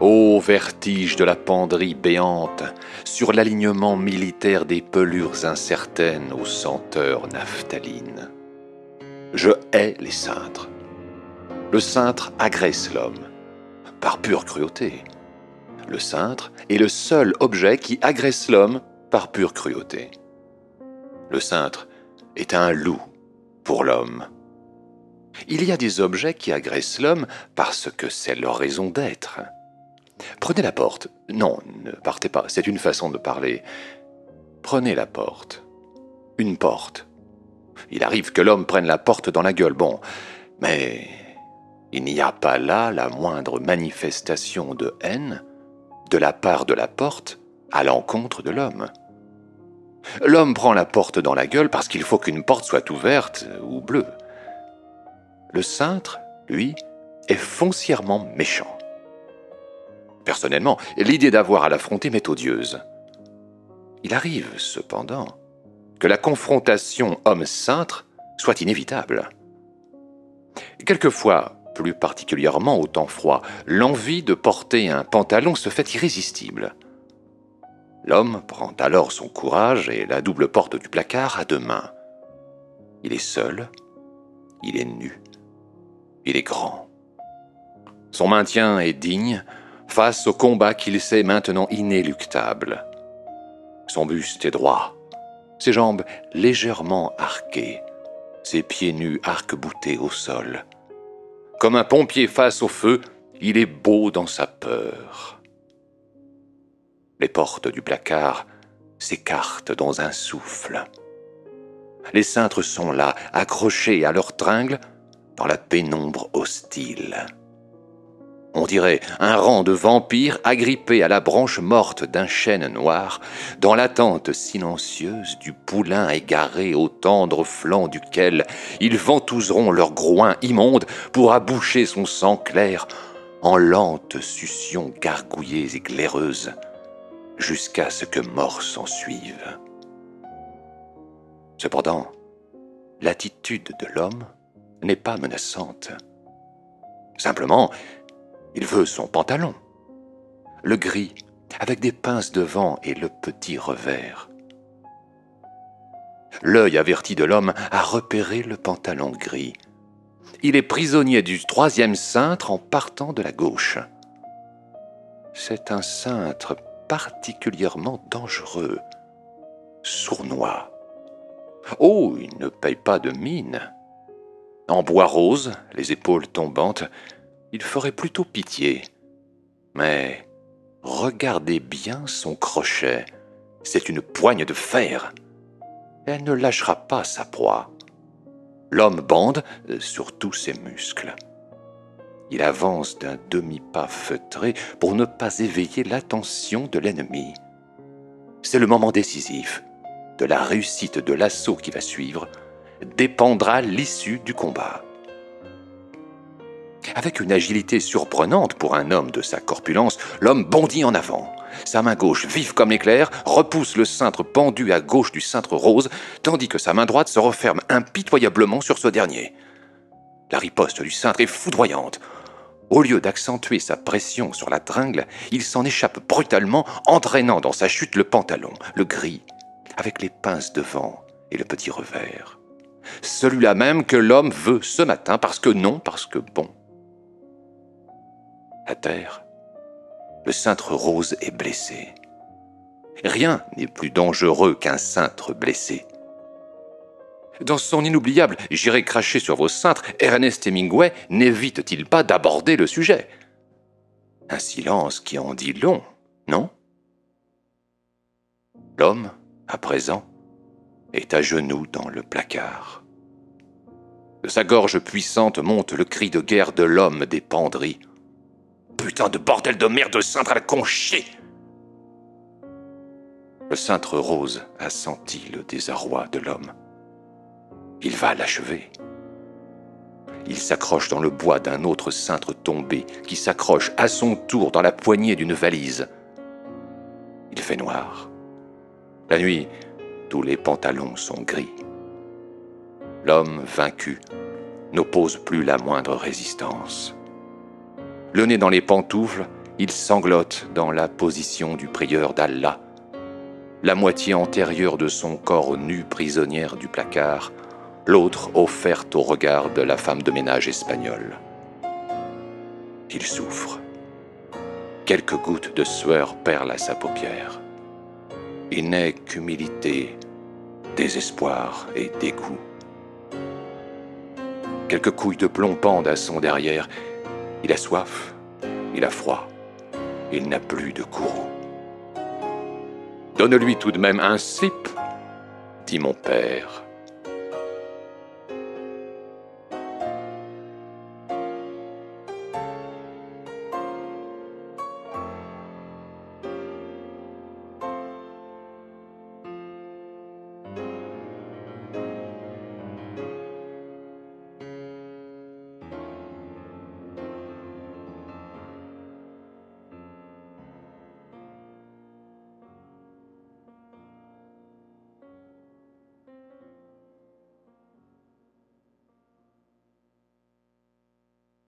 Ô vertige de la penderie béante, sur l'alignement militaire des pelures incertaines aux senteurs naphtalines. Je hais les cintres. Le cintre agresse l'homme, par pure cruauté. Le cintre est le seul objet qui agresse l'homme par pure cruauté. Le cintre est un loup pour l'homme. Il y a des objets qui agressent l'homme parce que c'est leur raison d'être. Prenez la porte. Non, ne partez pas, c'est une façon de parler. Prenez la porte. Une porte. Il arrive que l'homme prenne la porte dans la gueule, bon, mais il n'y a pas là la moindre manifestation de haine de la part de la porte à l'encontre de l'homme. L'homme prend la porte dans la gueule parce qu'il faut qu'une porte soit ouverte ou bleue. Le cintre, lui, est foncièrement méchant. Personnellement, l'idée d'avoir à l'affronter m'est odieuse. Il arrive, cependant, que la confrontation homme-cintre soit inévitable. Quelquefois, plus particulièrement au temps froid, l'envie de porter un pantalon se fait irrésistible. L'homme prend alors son courage et la double porte du placard à deux mains. Il est seul, il est nu, il est grand. Son maintien est digne face au combat qu'il sait maintenant inéluctable. Son buste est droit, ses jambes légèrement arquées, ses pieds nus arc-boutés au sol. Comme un pompier face au feu, il est beau dans sa peur. Les portes du placard s'écartent dans un souffle. Les cintres sont là, accrochés à leurs tringles, dans la pénombre hostile. On dirait un rang de vampires agrippés à la branche morte d'un chêne noir, dans l'attente silencieuse du poulain égaré au tendre flanc duquel ils ventouseront leurs groins immondes pour aboucher son sang clair en lentes suctions gargouillées et glaireuses, jusqu'à ce que mort s'en suive. Cependant, l'attitude de l'homme n'est pas menaçante. Simplement, il veut son pantalon, le gris, avec des pinces devant et le petit revers. L'œil averti de l'homme a repéré le pantalon gris. Il est prisonnier du troisième cintre en partant de la gauche. C'est un cintre particulièrement dangereux, sournois. Oh, il ne paye pas de mine. En bois rose, les épaules tombantes, il ferait plutôt pitié. Mais regardez bien son crochet. C'est une poigne de fer. Elle ne lâchera pas sa proie. L'homme bande sur tous ses muscles. Il avance d'un demi-pas feutré pour ne pas éveiller l'attention de l'ennemi. C'est le moment décisif. De la réussite de l'assaut qui va suivre dépendra l'issue du combat. Avec une agilité surprenante pour un homme de sa corpulence, l'homme bondit en avant. Sa main gauche, vive comme l'éclair, repousse le cintre pendu à gauche du cintre rose, tandis que sa main droite se referme impitoyablement sur ce dernier. La riposte du cintre est foudroyante. Au lieu d'accentuer sa pression sur la tringle, il s'en échappe brutalement, entraînant dans sa chute le pantalon, le gris, avec les pinces devant et le petit revers. Celui-là même que l'homme veut ce matin, parce que non, parce que bon. À terre, le cintre rose est blessé. Rien n'est plus dangereux qu'un cintre blessé. Dans son inoubliable « J'irai cracher sur vos cintres », Ernest Hemingway n'évite-t-il pas d'aborder le sujet? Un silence qui en dit long, non? L'homme, à présent, est à genoux dans le placard. De sa gorge puissante monte le cri de guerre de l'homme des penderies. Putain de bordel de merde de cintre à la con chier! Le cintre rose a senti le désarroi de l'homme. Il va l'achever. Il s'accroche dans le bois d'un autre cintre tombé qui s'accroche à son tour dans la poignée d'une valise. Il fait noir. La nuit, tous les pantalons sont gris. L'homme vaincu n'oppose plus la moindre résistance. Le nez dans les pantoufles, Il sanglote dans la position du prieur d'Allah, la moitié antérieure de son corps nu prisonnière du placard, l'autre offerte au regard de la femme de ménage espagnole. Il souffre. Quelques gouttes de sueur perlent à sa paupière. Il n'est qu'humilité, désespoir et dégoût. Quelques couilles de plomb pendent à son derrière. Il a soif, il a froid, il n'a plus de courroux. « Donne-lui tout de même un slip, dit mon père.